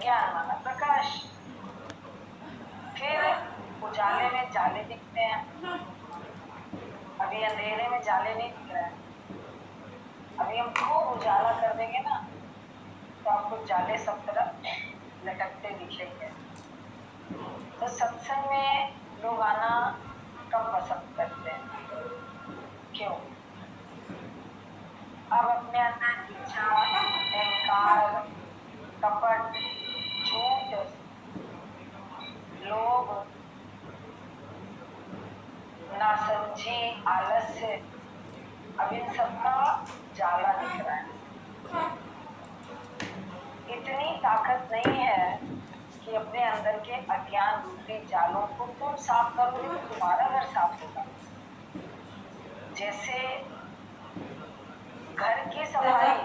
ज्ञान माना प्रकाश। फिर उजाले में जाले दिखते हैं, अभी अंधेरे में जाले नहीं दिख रहे हैं। अभी हम खूब उजाला कर देंगे ना तो आपको जाले सब तरफ लटकते दिखेंगे। तो सत्संग में लोग आना कम पसंद करते हैं। क्यों? अब अपने अंदर इच्छा, अहंकार, कपट, झूठ, लोभ, नासमझी, आलस्य, अब इन सबका जाला दिख रहा है। इतनी ताकत नहीं है कि अपने अंदर के अज्ञान रूपी जालों को तुम साफ करोगे तो तुम्हारा घर साफ होगा। जैसे घर की सफाई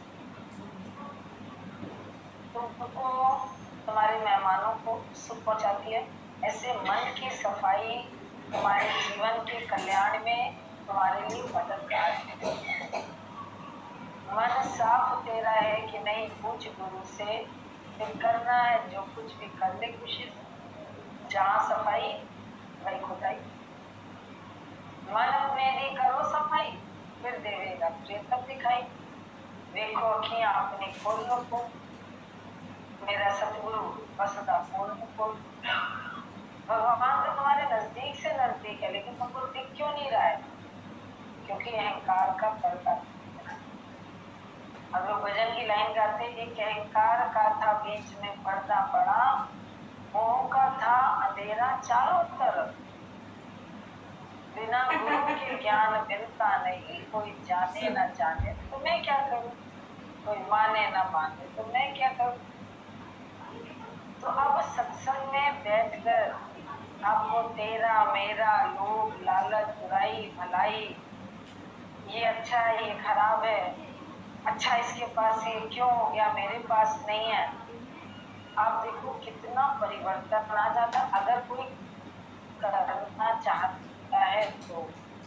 तुमको तुम्हारे मेहमानों को सुख पहुंचाती है, ऐसे मन की सफाई तुम्हारे जीवन के कल्याण में तुम्हारे लिए मददगार है। मन साफ तेरा है कि नहीं, पूछ गुरु से, फिर करना है जो कुछ भी कर ले खुशी से। जहाँ सफाई वही खुदाई। मन अपने दी करो सफाई, फिर देवेगा प्रेम तब दिखाई। देखो अखियां अपनी खोल लो को, मेरा सतगुरु वसुधा खोल को। भगवान तो तुम्हारे नजदीक से नजदीक है, लेकिन तुमको दिख क्यों नहीं रहा है? क्योंकि अहंकार का पर्दा। अब लोग भजन की लाइन गाते, एक अहंकार का था बीच में पर्दा पड़ा, मोह का था अंधेरा चारों तरफ। बिना गुरु के ज्ञान मिलता नहीं, कोई जाने न जाने तो मैं क्या करूं, कोई माने न माने तो मैं क्या करूं। तो अब सत्संग में बैठकर आपको तेरा मेरा, लोभ, लालच, बुराई, भलाई, ये अच्छा है ये खराब है, अच्छा इसके पास ये क्यों हो गया मेरे पास नहीं है, आप देखो कितना परिवर्तन आ जाता। अगर कोई करना चाहता है तो,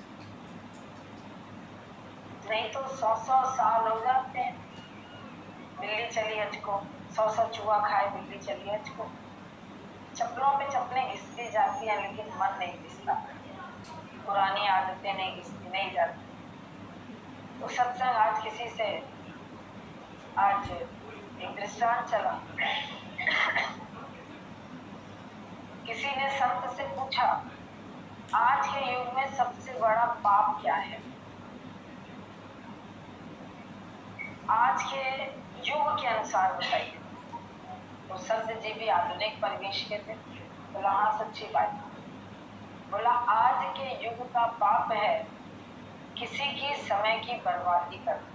नहीं तो 100-100 साल हो जाते हैं। बिल्ली चली अचको, 100 चूहा खाए बिल्ली चली अचको। चप्पलों पे चप्पलें घिसती जाती हैं लेकिन मन नहीं घिसता, पुरानी आदतें नहीं घिसती, नहीं जाती। तो सत्संग आज किसी से, आज एक दृष्टांत चला, किसी ने संत से पूछा आज के युग में सबसे बड़ा पाप क्या है। आज के युग के अनुसार बताइए। तो संत जी भी आधुनिक परिवेश के थे। बोला हाँ सच्ची बात। बोला आज के युग का पाप है किसी की समय की बर्बादी करना,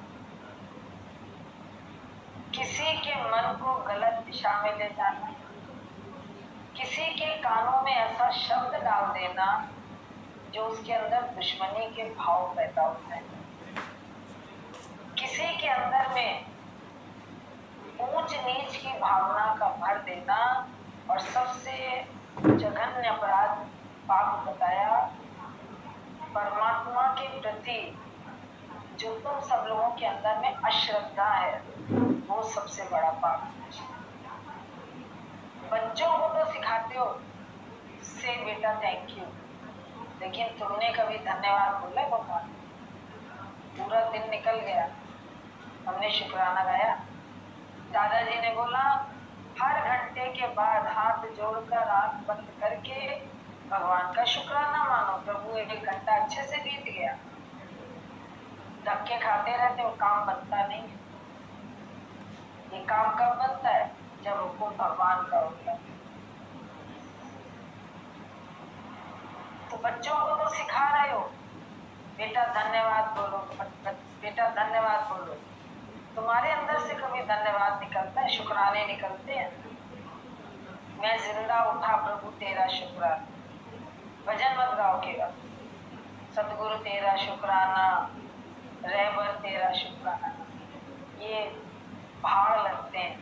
किसी के मन को गलत दिशा में ले जाना, किसी के कानों में ऐसा शब्द डाल देना जो उसके अंदर दुश्मनी के भाव पैदा होता है, किसी के अंदर में ऊंच नीच की भावना का भर देना, और सबसे जघन्य अपराध पाप बताया परमात्मा के प्रति जो तुम सब लोगों के अंदर में अश्रद्धा है, वो सबसे बड़ा पाप है। बच्चों को तो सिखाते हो से बेटा थैंक यू, लेकिन तुमने कभी धन्यवाद बोला भगवान? पूरा दिन निकल गया, हमने शुक्राना गाया। दादाजी ने बोला हर घंटे के बाद हाथ जोड़कर आंख बंद करके भगवान का शुक्राना मानो, प्रभु एक घंटा अच्छे से बीत गया। धक्के खाते रहते हो, काम बनता नहीं है। ये काम कब बनता है? जब हुक्म भगवान का होता है। तो बच्चों को तो सिखा रहे हो बेटा धन्यवाद बोलो, बेटा धन्यवाद बोलो। तुम्हारे अंदर से कभी धन्यवाद निकलता है? शुक्राने निकलते हैं? मैं जिंदा उठा प्रभु तेरा शुक्राना। भजन मत गाओ केवल, सतगुरु तेरा शुक्राना, रहबर तेरा शुक्राना, ये भाव लगते हैं।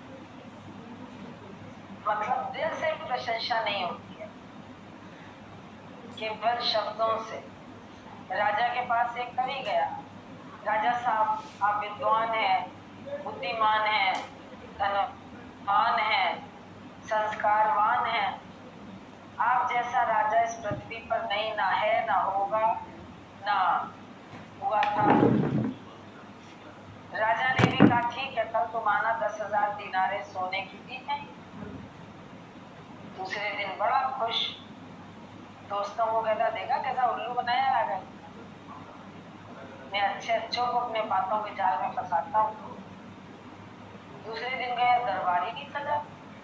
मतलब दिल से प्रशंसा नहीं होती है, केवल शब्दों से। राजा के पास एक कवि गया, राजा साहब आप विद्वान हैं, बुद्धिमान हैं, धनवान हैं, संस्कारवान हैं। आप जैसा राजा इस पृथ्वी पर नहीं, ना है, ना होगा, ना हुआ था। राजा ने भी कहा ठीक है, कल तुम आना, 10,000 दीनारे सोने की दी नहीं। दूसरे दिन बड़ा खुश, दोस्तों को कहता देखा कैसा उल्लू बनाया राजा, मैं अच्छे अच्छों को अपने बातों के जाल में फंसाता हूँ। दूसरे दिन गया, दरबारी नहीं सजा,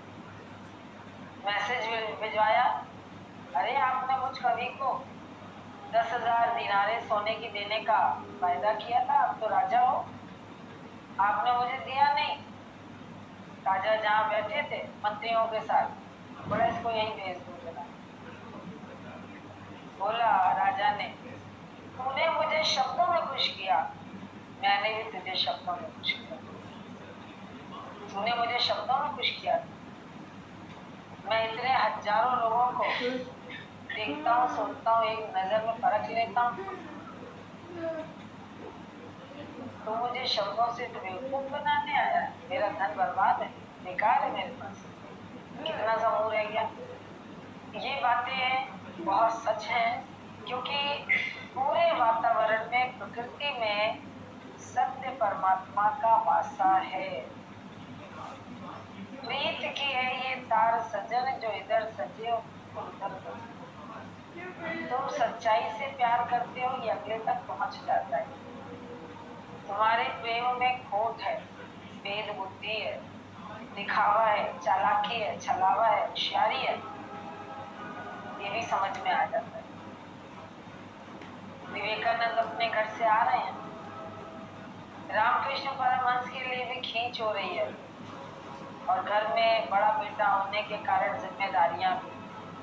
मैसेज भिजवाया, अरे आपने मुझ कवि को 10,000 दीनारे सोने की देने का वायदा किया था, आप तो राजा हो, आपने मुझे दिया नहीं। राजा जहाँ बैठे थे मंत्रियों के साथ, बोला इसको यहीं भेज दो जरा। बोला राजा ने, तूने मुझे शब्दों में खुश किया, मैंने भी तुझे शब्दों में खुश किया। तूने मुझे शब्दों में खुश किया, मैं इतने हजारों लोगों को देखता हूँ, सोचता हूँ, एक नजर में परख लेता हूँ, तो मुझे शब्दों से बेवकूफ बनाने आया। मेरा धन बर्बाद है, बेकार है मेरे पास, कितना समूह रह गया। ये बातें बहुत सच हैं, क्योंकि पूरे वातावरण में, प्रकृति में सत्य परमात्मा का वासा है। प्रीत की है ये तार सजन, जो इधर सजे उधर सजे। तुम सच्चाई से प्यार करते हो, ये अगले तक पहुंच जाता है। तुम्हारे प्रेम में खोट है, भेद बुद्धि है, दिखावा है, चालाकी है, छलावा है, होशियारी है, ये भी समझ में आ जाता है। विवेकानंद अपने घर से आ रहे हैं, रामकृष्ण परमहंस के लिए भी खींच हो रही है, और घर में बड़ा बेटा होने के कारण जिम्मेदारियां भी।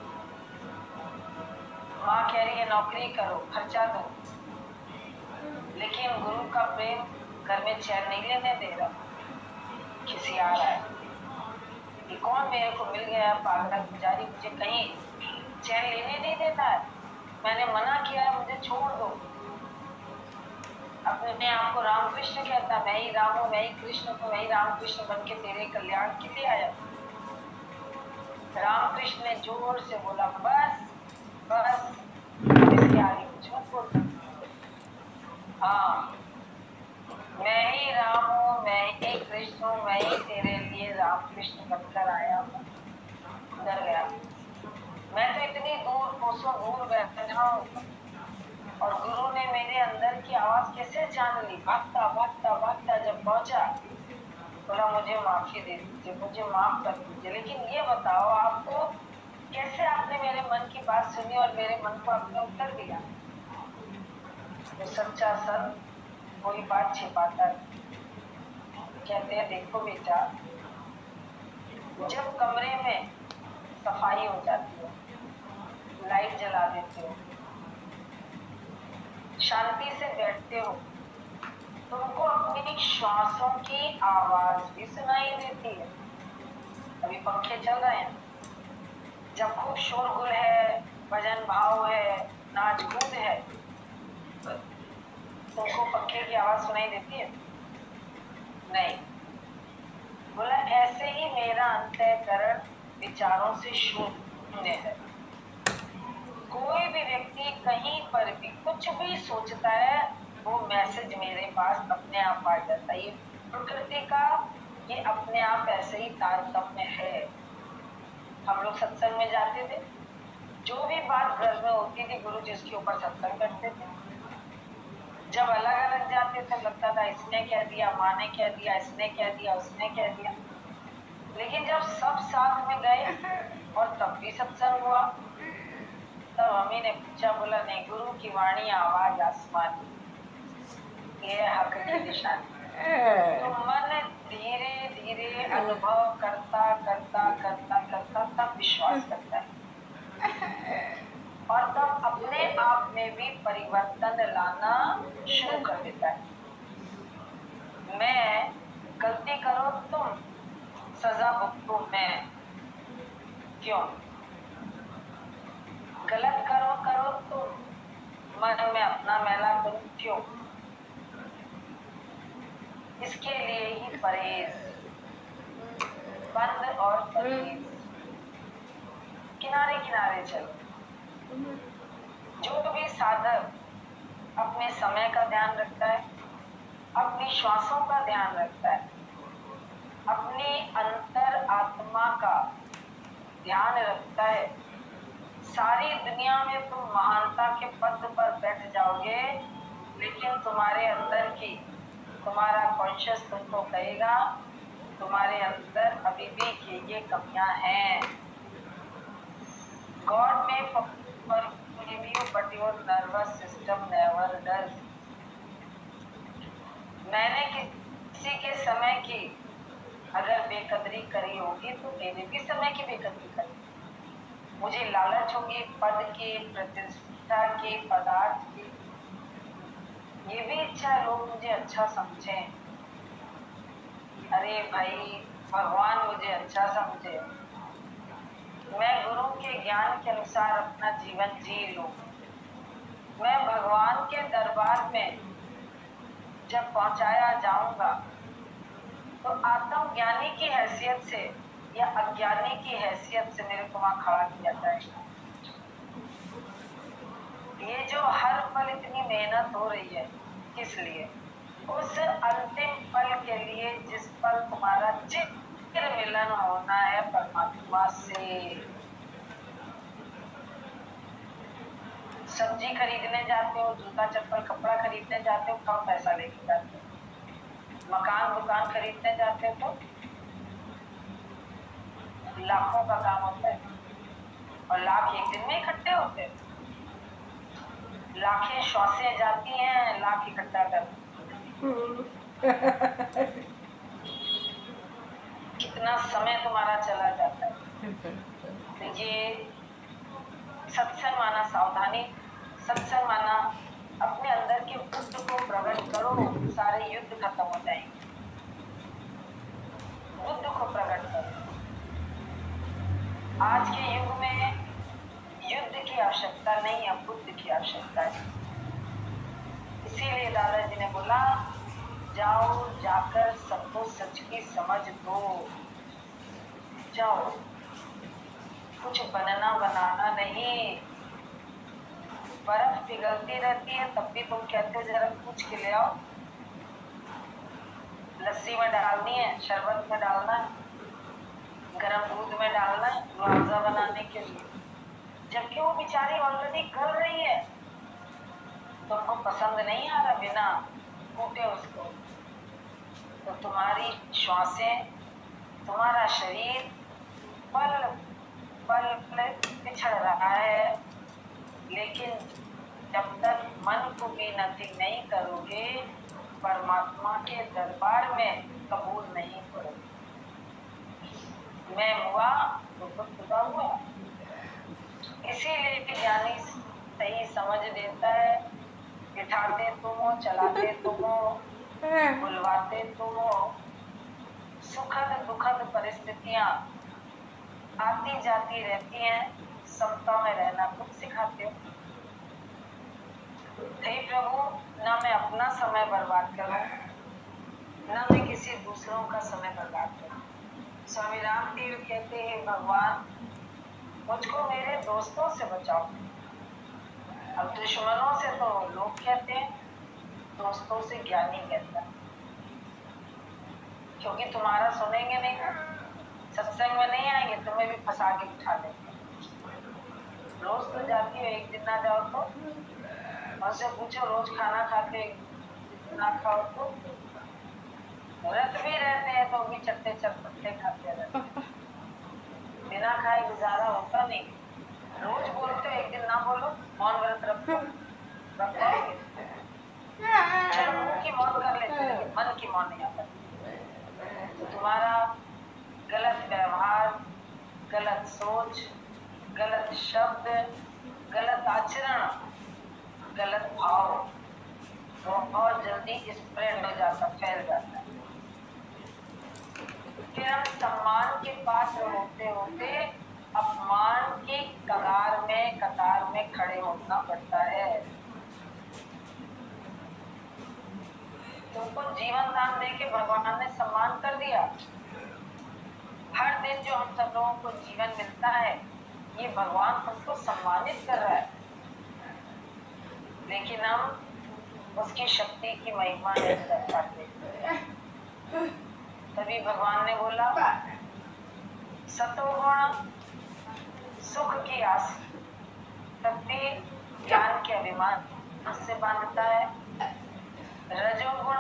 माँ कह रही है नौकरी करो, खर्चा दो, लेकिन गुरु का प्रेम घर में चैन नहीं लेने दे रहा, खिसिया रहा है कि कौन मेरे को मिल गया पागल पुजारी, मुझे कहीं चैन लेने नहीं देता है, मैंने मना किया है, मुझे छोड़ दो। अपने आप को रामकृष्ण कहता, मैं ही राम हूँ, मैं ही कृष्ण हूँ, मैं ही रामकृष्ण बन के तेरे कल्याण के लिए आया। रामकृष्ण ने जोर से बोला, बस बस, इसके आगे कुछ मत बोल। हाँ, मैं ही राम हूँ, मैं ही कृष्ण हूँ, मैं ही तेरे लिए रामकृष्ण बनकर आया हूँ। डर गया, मैं तो इतनी दूर, कोसों दूर बैठा हूँ, और गुरु ने मेरे अंदर की आवाज कैसे जान ली। भागता भागता भागता जब पहुंचा, बोला मुझे माफी दे दीजिए, मुझे माफ कर दीजिए, लेकिन ये बताओ आपको कैसे आपने मेरे मन की बात सुनी और मेरे मन को आपने उत्तर दिया। तो सच्चा संत कोई बात छिपाता नहीं। कहते हैं देखो बेटा, जब कमरे में सफाई हो जाती है, लाइट जला देते हो, शांति से बैठते हो, तुमको अपनी श्वासों की आवाज भी सुनाई देती है। अभी पंखे चल रहे हैं, जब खूब शोरगुल है, भजन भाव है, नाच कूद है, तुमको पंखे की आवाज सुनाई देती है? नहीं। बोला ऐसे ही मेरा अंतःकरण विचारों से शून्य है। कोई भी व्यक्ति कहीं पर भी कुछ भी सोचता है, वो मैसेज मेरे पास अपने आप आ जाता है। ये प्रकृति का ये अपने आप ऐसे ही तारतम्य है। हम लोग सत्संग में जाते थे, जो भी बात घर में होती थी, गुरु जी उसके ऊपर सत्संग करते थे। जब अलग अलग जाते थे, लगता था इसने कह दिया, माँ ने कह दिया, इसने कह दिया, उसने कह दिया। लेकिन जब सब साथ में गए और तब भी सत्संग हुआ, तब मम्मी ने पूछा, बोला नहीं, गुरु की वाणी आवाज आसमान, ये हक की निशानी। तो मन धीरे धीरे अनुभव करता करता करता करता तब विश्वास करता है, और तब अपने आप में भी परिवर्तन लाना शुरू कर देता है। मैं, गलती करो तुम, सजा भुगतो मैं। क्यों? गलत करो तुम, मन में अपना मैला करो, क्यों? इसके लिए ही परहेज, बंद और परहेज। किनारे किनारे चलो। जो भी साधक अपने समय का ध्यान रखता है, अपनी श्वासों का ध्यान रखता है, अपनी अंतर आत्मा का ध्यान रखता है, सारी दुनिया में तुम महानता के पद पर बैठ जाओगे, लेकिन तुम्हारे अंदर की तुम्हारा कॉन्शियस तुमको कहेगा तुम्हारे अंदर अभी भी ये कमियां हैं। God may forgive you, but your nervous system never does. मैंने किसी के समय की अगर बेकदरी करी होगी तो मेरे भी समय की बेकदरी करी। मुझे लालच होगी पद की, प्रतिष्ठा की, पदार्थ की, ये भी इच्छा लोग मुझे अच्छा समझें। अरे भाई, भगवान मुझे अच्छा समझे, मैं गुरु के ज्ञान के अनुसार अपना जीवन जी लूं। मैं भगवान के दरबार में जब पहुंचाया जाऊंगा तो आत्म ज्ञानी की हैसियत से या अज्ञानी की हैसियत से मेरे को वहां खड़ा किया जाएगा। ये जो हर पल इतनी मेहनत हो रही है, किस लिए? उस अंतिम पल के लिए जिस पल तुम्हारा चिर मिलन होना है परमात्मा से। सब्जी खरीदने जाते हो, जूता चप्पल कपड़ा खरीदने जाते हो, कम पैसा लेके जाते हो। मकान दुकान खरीदने जाते हो तो लाखों का काम होता है, और लाख एक दिन में इकट्ठे होते हैं। लाखें श्वासें जाती हैं, लाख इकट्ठा कर कितना समय तुम्हारा चला जाता है। ये सत्संग माना सावधानी, सत्संग माना अपने अंदर के बुद्ध को प्रकट करो, सारे युद्ध खत्म हो जाएंगे। बुद्ध को प्रकट करो। आज के युग में युद्ध की आवश्यकता नहीं है, बुद्ध की आवश्यकता है। इसीलिए दादाजी ने बोला, जाओ जाकर सबको सच की समझ दो। जाओ, कुछ बनना बनाना नहीं। बर्फ पिघलती रहती है तब भी तुम कहते हो जरा पूछ के ले आओ। लस्सी में डालनी है, शरबत में डालना है, गर्म दूध में डालना है मुआवजा बनाने के लिए, जबकि वो बेचारी ऑलरेडी कर रही है। तुमको पसंद नहीं आ रहा, बिना कूटे उसको, तो तुम्हारी श्वासें, तुम्हारा शरीर पल पल पिछड़ रहा है, लेकिन जब तक मन को भी नथिंग नहीं करोगे, परमात्मा के दरबार में कबूल नहीं करोगे। मैं हुआ तो खुदा हुआ। इसीलिए ज्ञानी सही समझ देता है, बिठाते तुम हो, चलाते तुम हो, बुलवाते तुम हो। सुखद दुखद परिस्थितियां आती जाती रहती हैं, समता में रहना खुद सिखाते हो। हे प्रभु, ना मैं अपना समय बर्बाद करूं, ना मैं किसी दूसरों का समय बर्बाद करूं। स्वामी रामदेव कहते हैं, भगवान मुझको मेरे दोस्तों से बचाओ। अब दुश्मनों से तो लोग कहते हैं, दोस्तों से ज्ञानी कहता है, क्योंकि तुम्हारा सुनेंगे नहीं, सत्संग में नहीं आएंगे, तुम्हें भी फंसा के उठा देंगे। रोज तो जाती हो, एक दिन ना जाओ तो उनसे पूछो, रोज खाना खाते ना खाओ तो? व्रत भी रहते हैं तो भी चट्टे चरपट्टे खाते रहते हैं, बिना खाए गुजारा होता नहीं। रोज बोलते हो, एक दिन ना बोलो, मौन व्रत रखो, रख पाओगे? चलो मुंह की मौत कर लेते हैं, लेकिन मन की मौत नहीं आता। तो तुम्हारा गलत व्यवहार, गलत सोच, गलत शब्द, गलत आचरण, गलत भाव तो और जल्दी स्प्रेड हो जाता, फैल जाता है। फिर हम सम्मान के पात्र होते होते अपमान की कतार में खड़े होना पड़ता है। तुमको जीवन दान देके भगवान ने सम्मान कर दिया। हर दिन जो हम सब लोगों को जीवन मिलता है, ये भगवान हमको सम्मानित कर रहा है, लेकिन हम उसकी शक्ति की महिमा नहीं कर पाते। तभी भगवान ने बोला सतोगुण सुख की आस, शक्ति ज्ञान के अभिमान से बांधता है, रजोगुण